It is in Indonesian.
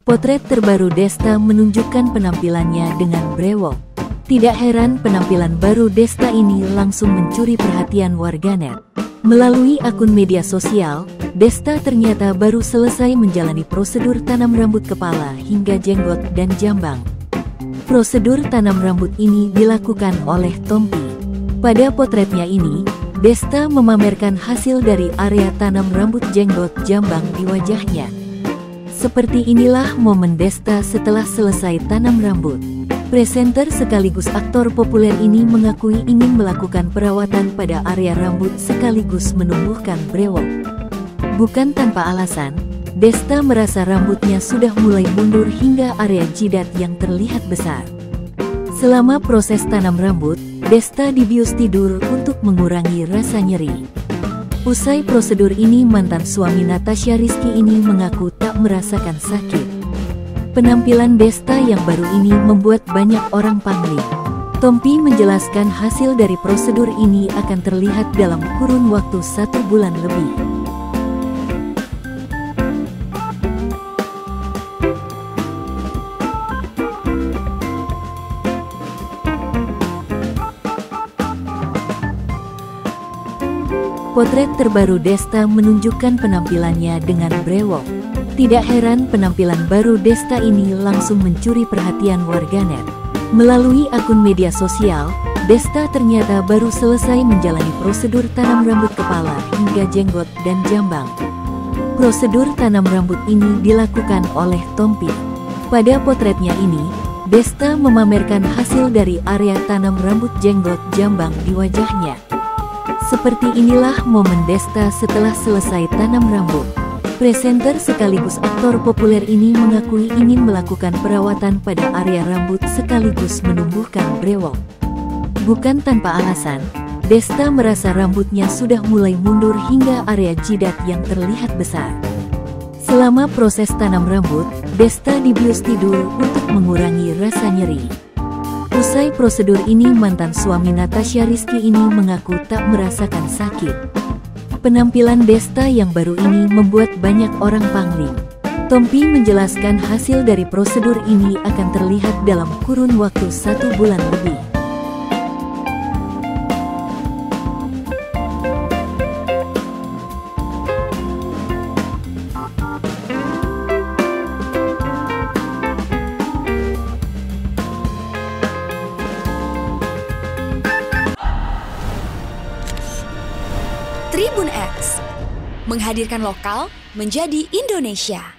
Potret terbaru Desta menunjukkan penampilannya dengan brewok. Tidak heran penampilan baru Desta ini langsung mencuri perhatian warganet. Melalui akun media sosial, Desta ternyata baru selesai menjalani prosedur tanam rambut kepala hingga jenggot dan jambang. Prosedur tanam rambut ini dilakukan oleh Tompi. Pada potretnya ini, Desta memamerkan hasil dari area tanam rambut jenggot jambang di wajahnya. Seperti inilah momen Desta setelah selesai tanam rambut. Presenter sekaligus aktor populer ini mengakui ingin melakukan perawatan pada area rambut sekaligus menumbuhkan brewok. Bukan tanpa alasan, Desta merasa rambutnya sudah mulai mundur hingga area jidat yang terlihat besar. Selama proses tanam rambut, Desta dibius tidur untuk mengurangi rasa nyeri. Usai prosedur ini, mantan suami Natasha Rizky ini mengaku tak merasakan sakit. Penampilan Desta yang baru ini membuat banyak orang pangling. Tompi menjelaskan hasil dari prosedur ini akan terlihat dalam kurun waktu 1 bulan lebih. Potret terbaru Desta menunjukkan penampilannya dengan brewok. Tidak heran penampilan baru Desta ini langsung mencuri perhatian warganet. Melalui akun media sosial, Desta ternyata baru selesai menjalani prosedur tanam rambut kepala hingga jenggot dan jambang. Prosedur tanam rambut ini dilakukan oleh Tompi. Pada potretnya ini, Desta memamerkan hasil dari area tanam rambut jenggot jambang di wajahnya. Seperti inilah momen Desta setelah selesai tanam rambut. Presenter sekaligus aktor populer ini mengakui ingin melakukan perawatan pada area rambut sekaligus menumbuhkan brewok. Bukan tanpa alasan, Desta merasa rambutnya sudah mulai mundur hingga area jidat yang terlihat besar. Selama proses tanam rambut, Desta dibius tidur untuk mengurangi rasa nyeri. Usai prosedur ini, mantan suami Natasha Rizky ini mengaku tak merasakan sakit. Penampilan Desta yang baru ini membuat banyak orang pangling. Tompi menjelaskan hasil dari prosedur ini akan terlihat dalam kurun waktu 1 bulan lebih. Tribun X menghadirkan lokal menjadi Indonesia.